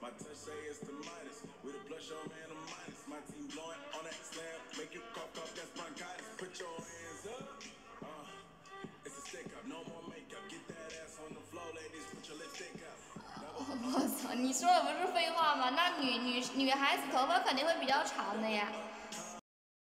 我操，你说的不是废话吗？那女孩子头发肯定会比较长的呀。